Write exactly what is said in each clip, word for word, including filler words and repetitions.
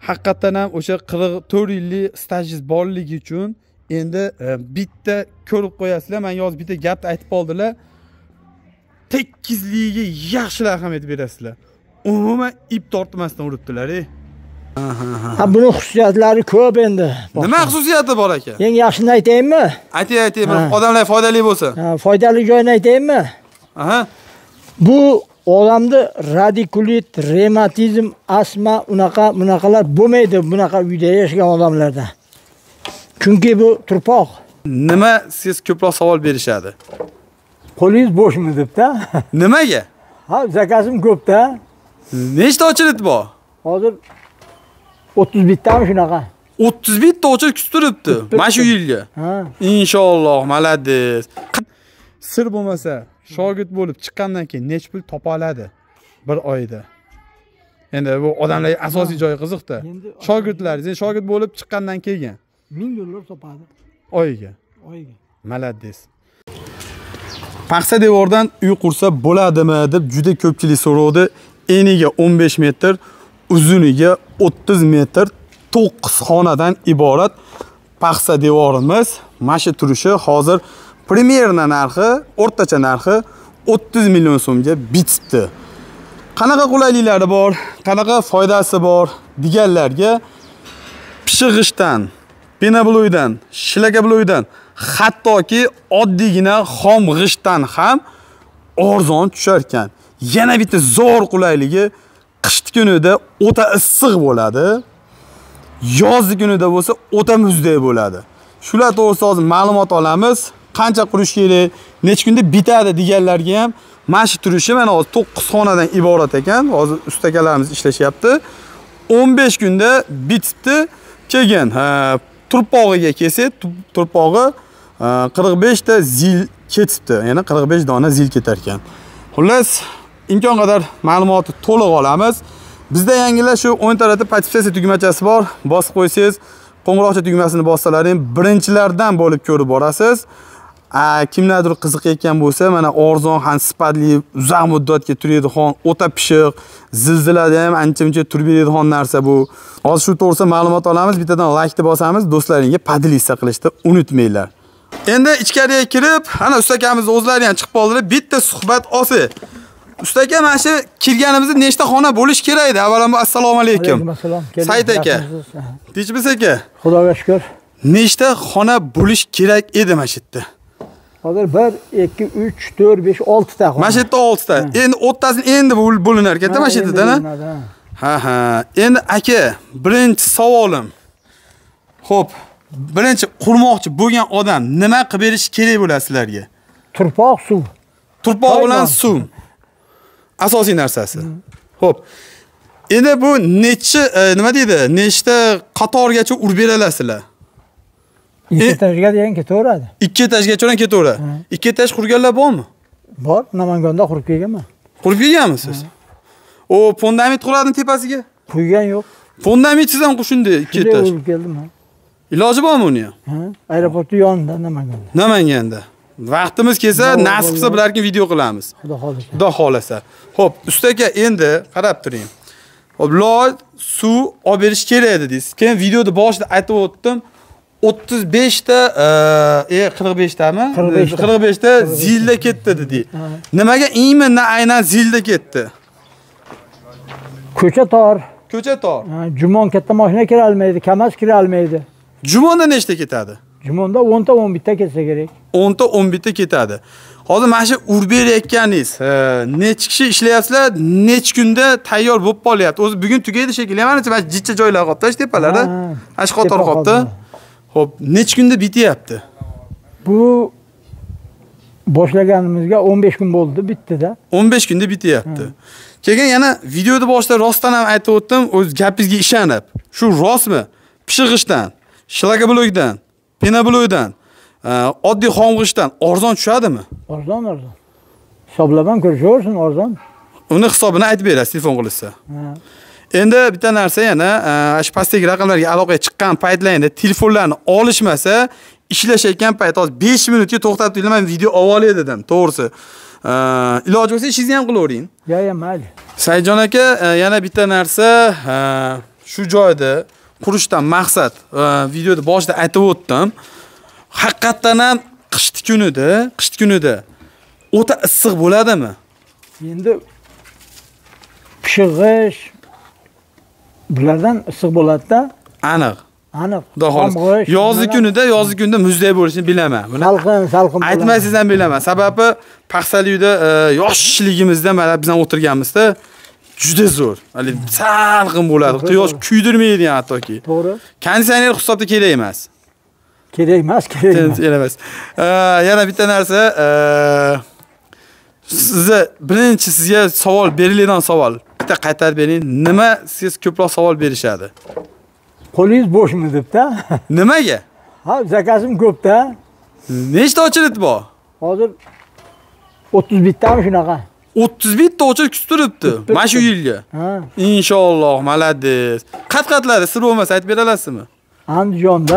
haqiqatan ham o'sha qirq to'rt yillik stajingiz borligi uchun endi bitta ko'rib qo'yasizlar. Men yozib bitta gapni aytib qoldilar. Tekizligiga yaxshi ahamiyat berasizlar. Umuman ip tortmasdan uribdilar-ey. Ha, buni xususiyatlari ko'p endi. Nima xususiyati bor aka? Eng yaxshini aytaymi? Ayting, ayting, odamlar foydali bo'lsin. Ha, foydali joyini aytaymi? Aha. Bu odamda radikulit, revmatizm, astma, unaqa, bunaqalar bo'lmaydi, bunaqa uyda yashagan odamlarda. Chunki bu turpoq. Nima siz ko'proq savol berishadi? Qo'lingiz bo'shmi debda? Nimaga? Ha, zakazim ko'p-da. Nechta ochilit bor? Hozir o'ttiz bittami shunaqa? o'ttiz bitta ochilik turibdi. Mana shu yilga. Ha. Inshaalloh, malades. Sir bo'lmasa, shogird bo'lib chiqqandan keyin nech pul topa oladi bir oyda? Endi bu odamlarga asosiy joyi qiziqda. Shogirdlaringiz, shogird bo'lib chiqqandan keyin ming dollar topadi. Oyiga. Oyiga. Malades. Paxsa devordan uy qursa bo'ladimi deb juda ko'pchilik so'rovdi. Eniga o'n besh metr, uzuniga o'ttiz metr, to'qqiz xonadan iborat paxsa devorimiz. Mana shu turishi hozir primerna narxi, o'rtacha narxi o'ttiz million so'mga bitibdi. Qanaqa qulayliklari bor, qanaqa foydasi bor deganlarga pishig'ishdan, penabloydan, shlakabloydan, hattoki oddiygina xom g'ishtdan ham arzon tushar ekan. Yana bitta zo'r qulayligi, qish kunida o'ta issiq bo'ladi. Yoz kunida bo'lsa o'ta muzdek bo'ladi. Shular to'g'risida hozir ma'lumot olamiz. Qancha qurish kerak, necha kunda bitadi deganlarga ham mana shu turishi mana hozir to'qqiz xonadan iborat ekan. Hozir ustakalarimiz ishlashyapti. o'n besh kunda bitibdi. Keyin, ha, turpog'iga kelsak, turpog'i qirq besh ta zil ketibdi. Ya'ni qirq besh dona zil ketar ekan. Xullas, imkon qadar ma'lumotni to'liq olamiz. Bizda yangilar shu o'ng tarafda podpisatsiya tugmachasi bor. Bosib qo'ysangiz, qo'ng'iroqcha tugmasini bossalaring birinchilardan bo'lib ko'rib borasiz. Kimlardir qiziqayotgan bo'lsa, mana arzon, ham sifatli, uzoq muddatga turadigan, o'ta pishiq, zilzilada ham ancha-muncha turib beradigan narsa bu. Hozir shu to'g'risida ma'lumot olamiz. Bittadan like deb bosamiz, do'stlaringga podlista qilishni unutmanglar. Endi ichkariga kirib, ana ustakamiz o'zlari ham chiqib qoldilar. Bitta suhbat olsak. Ustaka, mana shu kirganimizda nechta xona bo'lish kerak edi? Avvalambor assalomu alaykum. Assalom. Sayt aka. Tinchmisiz aka? Xudoga shukr. Nechta xona bo'lish kerak edi mana shu yerda? Hozir bir, ikki, uch, to'rt, besh, olti ta xona. Mana shu yerda olti ta. Endi o'rtasini endi bo'linar ekan-da mana shu yerda, ha, ha. Endi aka, birinchi savolim. Xo'p, birinchi qurmoqchi bo'lgan odam nima qilib berish kerak bo'ladi sizlarga? Turpoq, suv. Turpoq bilan suv. Asosiy narsasi. Xo'p. Endi bu necha, nima deydi? Nechta qatorgacha urib beralasizlar? ikki etajga degan ketaveradi. ikki etajgacha ham ketaveradi. ikki etaj qurganlar bormi? Bor, Namanganda qurib kelganman. Qurib kelganmisiz? O, fundament quradimi tepasiga? Quygan yo'q. Fundamentsiz ham shunday ikki etaj. Qurib keldim ha. Iloji bormi uni? Ha, aeroportning yonida Namanganda. Namanganda. Vaqtimiz kelsa, nasib qilsa bularga video qilamiz. Xudo xolasa. Xudo xolasa. Xo'p, ustaka endi qarab turing. Xo'p, loy suv olib berish kerak edi deysiz. Keyin videoda boshida aytib o'tdim. o'ttiz besh ta, e, qirq besh tami? qirq besh ta zilda ketdi dedi. Nimaga imенно aynan zilda ketdi? Ko'cha tor. Ko'cha tor. Jumon katta mashina kira olmaydi, Kamaz kira olmaydi. Jumonda nechta ketadi? Jumonda o'n ta o'n bitta ketsa kerak. o'n ta o'n bitta ketadi. Hozir mana shu urib berayotganingiz, necha kishi ishlayapsizlar, necha kunda tayyor bo'lib qolyapti? O'zi bugun tugaydi shekilli. Mana shu jicha joylar qolibdi, tepalarda. Ash qator qolibdi. Xo'p, necha kunda bityapti? Bu boshlaganimizga o'n besh kun bo'ldi, bitdi-da. o'n besh kunda bityapti. Keyin yana videoda boshida rostdan ham aytib o'tdim, o'z gapingizga ishonib. Shu rostmi? Pishig'ishdan, shlakabloydan, penabloydan, oddiy xomg'ishdan arzon tushadimi? Arzon, arzon. Hisoblaban ko'rishaversin arzon. Uni hisobini aytib berasiz telefon qilsa. Endi bitta narsa yana, shu pastdagi raqamlarga aloqaga chiqqan paytlarida telefonlarni olishmasa, ishlashayotgan payt hozir besh minutga to'xtatib turinglar, men video ololay dedim, to'g'risi. Iloji bo'lsa ishingizni ham qilavering. Ya, ya, mayli. Sayjon aka, yana bitta narsa, shu joyda qurishdan maqsad videoda boshida aytib o'tdim. Haqiqatan ham qishki kunida, qishki kunida o'ta issiq bo'ladimi? Endi pishig'ish bulardan issiq bo'ladi-da. Aniq. Aniq. Xudo xohlasa. Yozgi kunida, yozgi kunda muzday bo'lishini bilaman. Salqin, salqin bo'ladi. Aytmaysiz ham bilaman. Sababi Paxsaliyda yoshligimizda mana biz ham o'tirganmizda juda zo'r. Hali salqin bo'ladi. Quyosh kuydirmaydi hattoki. To'g'ri. Konditsioner hisobda kerak emas. Kerak emas, kerak emas. Kerak emas. Yana bitta narsa, sizga birinchi sizga savol beriladigan savol. Bitta qaytarib bering. Nima siz ko'proq savol berishadi? Qo'lingiz bo'shmi debda? Nimaga? Ha, zakazim ko'p-da. Nechta ochilit bor? Hozir o'ttiz bittami shunaqa? o'ttiz bitta ochilik kutib turibdi. Mana shu yilga. Ha. Inshaalloh, malades. Qat-qatlari sir bo'lmasa aytib bera olasizmi? Andijonda,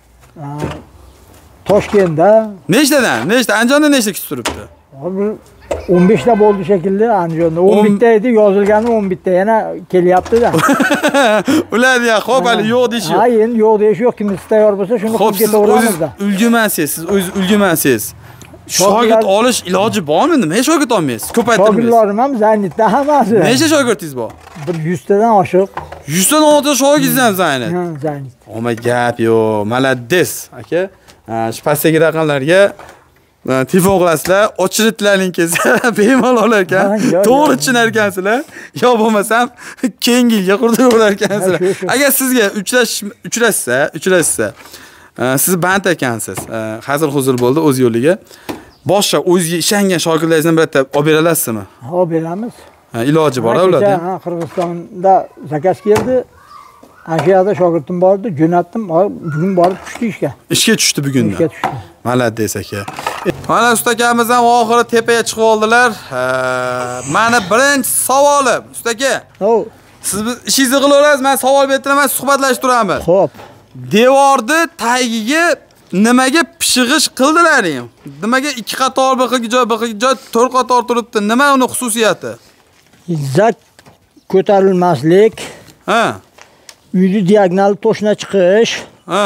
Toshkentda. Nechtadan? Nechta? Andijonda nechta kutib turibdi? Hozir o'n besh ta bo'ldi shekilli Andijonda. o'n bitta edi, yozilgani o'n bitta yana kelyapti-da. Ular ya xo'p, hali yo'q deyish yo'q. Ha, endi yo'q deyish yo'q. Kimisi tayyor bo'lsa, shuni qilib ketaveramiz-da. Ulgumansiz, siz o'zingiz ulgumansiz. Shogird olish iloji bormi? Nima shogird olmaysiz? Ko'paytirmaysiz. Shogirdlarim ham Zaynitda hammasi. Necha shogirdingiz bor? Bir yuz tadan oshiq. yuz tadan ortiq shogirdingiz ham Zaynit. Ha, Zaynit. Oma gap yo'q. Malades, aka. Shu pastdagi raqamlarga telefon qilasizlar, ochilitlaringiz bemalol olar ekan. To'g'ri tushunar ekansizlar. Yo bo'lmasam keyingi yilga qurdirar ekansizlar. Agar sizga uchrash uchrashsa, uchrashsa, siz band ekansiz. Hazır huzur bo'ldi o'z yo'liga. Boshqa o'zga ishongan shogirdlaringizdan birata olib bera olasizmi? Olib beramiz. Iloji bor ularda. Ha, Qirg'izistonda zakaz keldi. Ashiyada shogirdim bor edi, jo'natdim. Bugun borib tushdi ishga. Ishga tushdi bugundan. Ishga tushdi. Malades aka. Mana ustakamiz ham oxiri tepaga chiqib oldilar. Mana birinchi savolim, ustaka. Xo'p. Siz ishingizni qilaverasiz, men savol bertiraman, suhbatlashib turamiz. Xo'p. Devorni tagiga nimaga pishig'ish qildilaring? Nimaga ikki qator bir xil joy, bir xil joy to'rt qator turibdi? Nima uni xususiyati? Izzat ko'tarilmaslik. Ha. Uyni diagonal to'shna chiqish. Ha.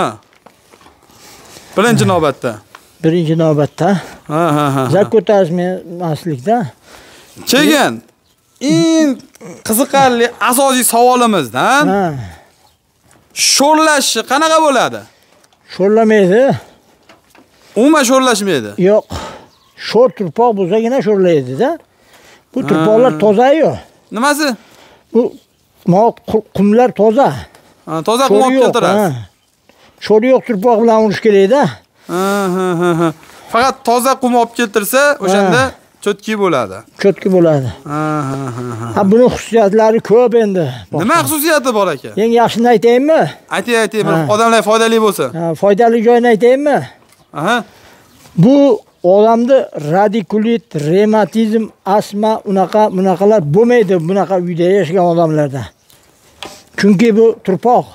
Birinchi navbatda. Birinchi navbatda. Ha, ha, ha. Izzat ko'tarilmaslikda. Keyin eng qiziqarli asosiy savolimizdan Ha. sho'rlashi qanaqa bo'ladi? Sho'rlamaydi. Umuman sho'rlashmaydi. Yo'q. Sho'r turpoq bo'lsagina sho'rlaydi-da. Bu turpoqlar toza-yu. Nimasi? Bu qumlar toza. Ha, toza qum olib keltirasiz. Sho'r yo'q turpoq bilan urish kerak-da. Ha, ha, ha, ha. Faqat toza qum olib keltirsa, o'shanda cho'tki bo'ladi. Cho'tki bo'ladi. Ha, ha, ha, ha. Ha, buning xususiyatlari ko'p endi. Nima xususiyati bor ekan? Eng yaxshini aytaymi? Ayting, ayting, odamlar foydali bo'lsin. Ha, foydali joyini aytaymi? Aha. Bu odamda radikulit, revmatizm, astma, unaqa, bunaqalar bo'lmaydi, bunaqa uyda yashagan odamlarda. Chunki bu turpoq.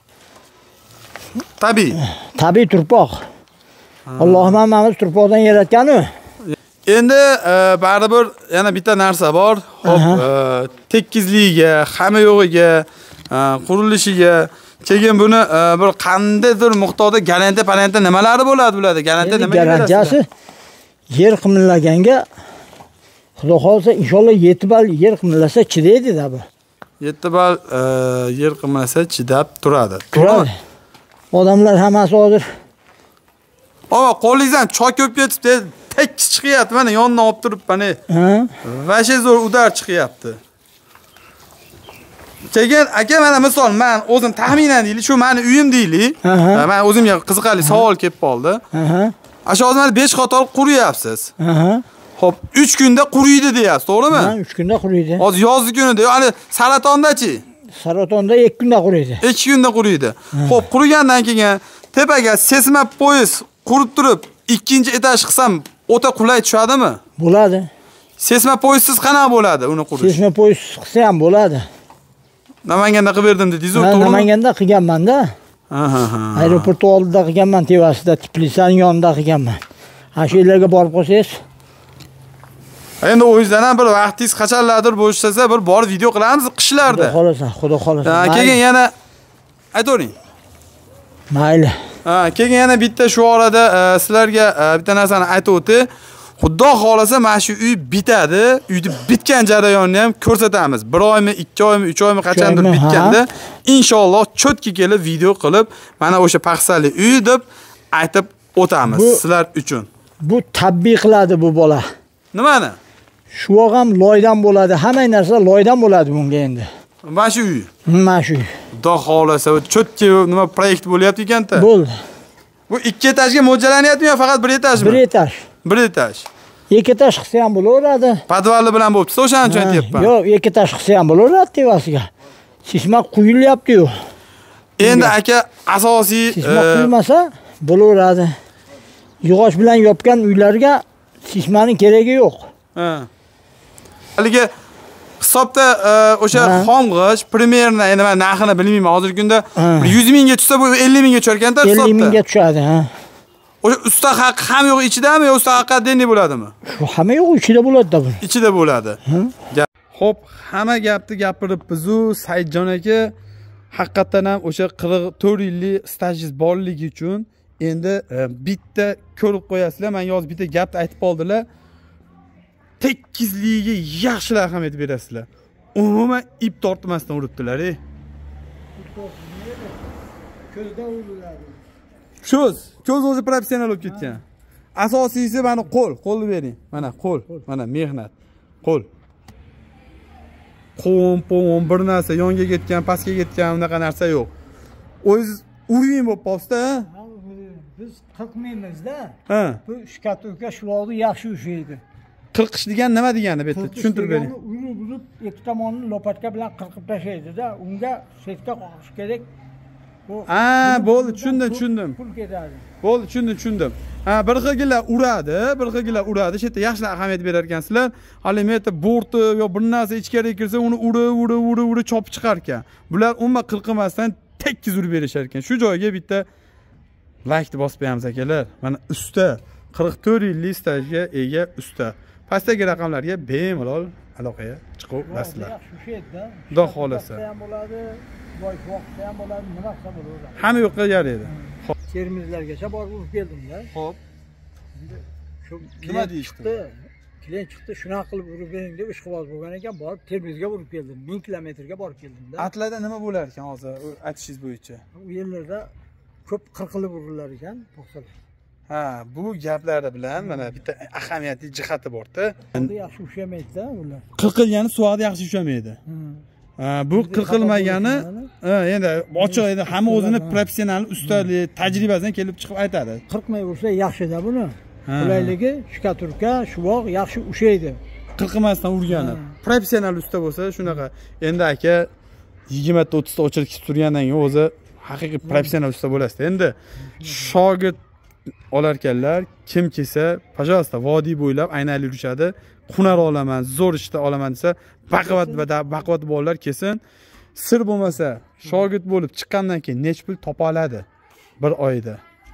Tabiiy. Tabiiy turpoq. Allohim hammamiz turpoqdan yaratgan-ku. Endi baribir yana bitta narsa bor. Hop, tekizligiga, xami yo'g'iga, qurilishiga, keyin buni bir qandaydir miqdorda garantiya, parantiya nimalari bo'ladi bularda? Garantiya nima berasiz? Garantiyasi yer qimillaganga Xudo xolsa inshaalloh yetti bal yer qimillasa chidaydi-da bu. yetti bal yer qimillasa chidab turadi. Turadi. Odamlar hammasi hozir Ama qo'lingizdan choy ko'p ketibdi, tekis chiqyapti. Mana yonidan olib turib, mana. Ha? Vashe zo'r udar chiqyapti. Keyin aka mana misol men o'zim taxminan deylik, shu meni uyim deylik. Men o'zimga qiziqarli savol kelib qoldi. Aha. Ashu hozir mana besh qator quryapsiz. Aha. Xo'p, uch kunda quriydi deyapsiz, to'g'rimi? Ha, uch kunda quriydi. Hozir yozgi kunida, ya'ni saratonda-chi? Saratonda ikki kunda quriydi. ikki kunda quriydi. Xo'p, qurigandan keyin tepaga sesma poyez qurib turib, ikkinchi etaj qilsam, o'ta qulay tushadimi? Bo'ladi. Sesma poyezsiz qanaqa bo'ladi uni qurish? Sesma poyez qilsa ham bo'ladi. Namanganda qilib berdim dedingiz-ku, to'g'rimi? Namanganda qilganman-da. Aha, ha. Aeroport oldida qilganman, Tevasida, Tbilisining yonida qilganman. Ha, shu yerlarga borib qolsangiz. Endi o'yingizdan ham bir vaqtingiz qachonlardir bo'shasa, bir bor video qilamiz qishlarda. Xudo xolasa, xudo xolasa. Keyin yana aytavering. Mayli. Ha, keyin yana bitta shu orada e, sizlarga e, bitta narsani aytib o'tay. Xudo xolasa mana shu uy bitadi. Uyni bitgan jarayonni ham ko'rsatamiz. bir oymi, ikki oymi, uch oymi qachondir bitganda inshaalloh cho'tki kelib video qilib mana o'sha paxsali uy deb aytib o'tamiz sizlar uchun. Bu tabiiy qiladi bu bola. Nimani? Shu ham loydan bo'ladi. Hamma narsa loydan bo'ladi bunga endi. Mana shu uy. Mana shu. Xudo xolasa cho'tki nima proyekt bo'lyapti ekan-da. Bo'ldi. Bu ikki etajga mo'ljallanyaptimi yo faqat bir etajmi? Bir etaj. Bir etaj. Ikki etaj qilsa ham bo'laveradi. Podvalli bilan bo'pti, o'shaning uchun aytyapman. Yo'q, ikki etaj qilsa ham bo'laveradi tevasiga. Sisma quyilyapti-yu. Endi aka asosiy sisma quyilmasa bo'laveradi. Yog'och bilan yopgan uylarga sismaning keragi yo'q. Ha. Haligi hisobda o'sha xomg'ich primerna endi men narxini bilmayman. Hozirgi kunda yuz mingga tushsa bu ellik mingga tushar ekanda hisobda. ellik mingga tushadi, ha. O'sha usta haq ham yo'q ichidami yo usta haqqa denni bo'ladimi? Shu hamma yo'q ichida bo'ladi-da bu. Ichida bo'ladi. Xo'p, hamma gapni gapiribmiz-u, Saidjon aka haqiqatan ham o'sha qirq to'rt yillik stajingiz borligi uchun endi bitta ko'rib qo'yasizlar. Men yozib bitta gapni aytib qoldilar. Tekizligiga yaxshi ahamiyat berasizlar. Umuman ip tortmasdan uribdilar-ey. Ko'zda uriladi. Ko'z, ko'z o'zi professional bo'lib ketgan. Asosiysi mana qo'l, qo'lni bering. Mana qo'l, mana mehnat. Qo'l. Qo'm, pom, bir narsa yonga ketgan, pastga ketgan unaqa narsa yo'q. O'z uring bo'lib qolsa, biz qilmaymiz-da. Ha. Bu shkatuka shuvog'i yaxshi ushlaydi. Qirqish degan nima degani bu yerda tushuntirib bering. Urib urib ikki tomonini lopatka bilan qirqib tashlaydi-da. Unga setka qoqish kerak. Ha, bo'ldi, tushundim, tushundim. Pul ketadi. Bo'ldi, tushundim, tushundim. Ha, bir xilgilar uradi, bir xilgilar uradi. Shu yerda yaxshi ahamiyat berar ekansizlar. Hali meta borti yo bir narsa ichkariga kirsa, uni urib, urib, urib, urib chopib chiqar ekan. Bular umuman qilqimasdan tekkiz urib berishar ekan. Shu joyga bitta like bosib qo'yamiz akalar. Mana usta qirq to'rt yillik stajga ega usta. Pastdagi raqamlarga bemalol aloqaga chiqib olasizlar. Yaxshi edi-da. Xudo xolasa. ham bo'ladi, boy vaqtda ham bo'ladi, nima qilsa bo'laveradi. Hamma yoqqa yaraydi. Xo'p, Termizlargacha borib urib keldim-da. Xo'p. Shu Nima deyishdi? Klient chiqdi, shunaqa qilib urib bering deb ishqiboz bo'lgan ekan, borib Termizga urib keldim. ming kilometrga borib keldim-da. Atlarda nima bo'lar ekan hozir aytishingiz bo'yicha? U yerlarda ko'p qirqilib urillar ekan, to'xtalib. Ha, bu gaplarda bilan mana bitta ahamiyatli jihati bor-da. Endi yaxshi ushlamaydi-da ular. Qirqilgani suvoqda yaxshi ushlamaydi. Ha, bu qirqilmagani, ha, endi ochiq endi hamma o'zini professional ustalik, tajribasidan kelib chiqib aytadi. Qirqmay ursa yaxshi-da buni. Qulayligi shkaturka, shuvoq yaxshi ushlaydi. Qirqmasdan urgani. Professional usta bo'lsa shunaqa. Endi aka yigirma ta o'ttiz ta o'chirib turgandan keyin o'zi haqiqiy professional usta bo'lasiz. Endi shogird olarkanlar kim kelsa, pожалуйста, vodiy bo'ylab aynali yurishadi. Hunar olaman, zo'r ishda olaman desa, baquvvat va baquvvat bolalar kelsin. Sir bo'lmasa, shogird bo'lib chiqqandan keyin nech pul topa oladi bir oyda.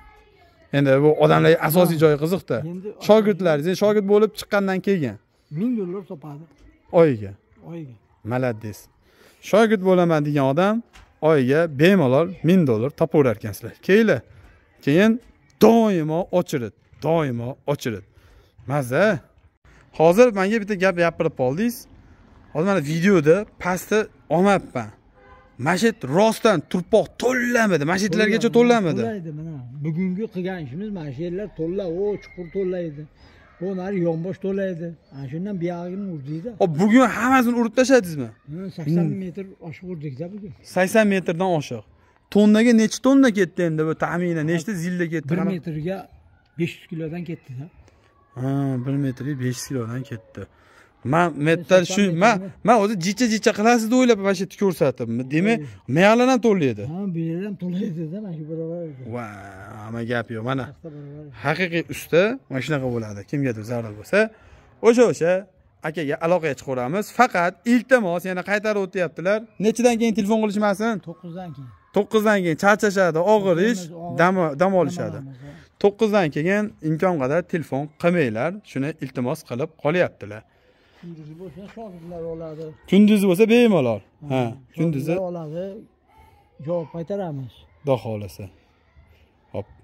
Endi bu odamlarga asosiy joyi qiziqda. Shogirdlaringiz, shogird bo'lib chiqqandan keyin ming dollar topadi oyiga. Oyiga. Malades. Shogird bo'laman degan odam oyiga bemalol ming dollar topaverar ekansizlar. Keyinlar. Keyin doimo ochirit, doimo ochirit. Maza. Hozir menga bitta gap gapirib qoldingiz. Hozir mana videoda pastda olmayapman. Masjid rostdan turpoq to'llanmadi, masjidlargacha to'llanmadi. To'laydi mana. Bugungi qilgan ishimiz masjidlar to'lla, o chuqur to'llaydi. Bu nari yonbosh to'laydi. Ana shundan buyog'ini urdikda. Hop, bugun hammasini urib tashladingizmi? sakson metr oshib urdikda bugun. sakson metrdan oshiq. Tonnaga necha tonna ketdi endi bu taxminan nechta zilda ketdi? bir metrga besh yuz kilodan ketdi-da. Ha, bir metrga besh yuz kilodan ketdi. Men metr shu, men men o'zi jicha-jicha qilasiz deb o'ylab mana shu yerda ko'rsatibmi? Demak, meyalar ham to'laydi. Ha, bu yer ham to'laydi-da, mana shu barobar. Va, ama gap yo'q. Mana haqiqiy usta mana shunaqa bo'ladi. Kimgadir zarur bo'lsa, o'sha-o'sha akaga aloqaga chiqaramiz. Faqat iltimos yana qaytarib o'tyaptilar. Nechidan keyin telefon qilishmasin? to'qqizdan keyin. to'qqizdan keyin charchashadi, og'ir ish, dam dam olishadi. to'qqizdan keyin imkon qadar telefon qilmanglar. Shuni iltimos qilib qolyaptilar. Kunduzi bo'lsa shogirdlar oladi. Kunduzi bo'lsa bemalol. Ha, kunduzi oladi. javob qaytaramiz. Xudo xolasa. Hop.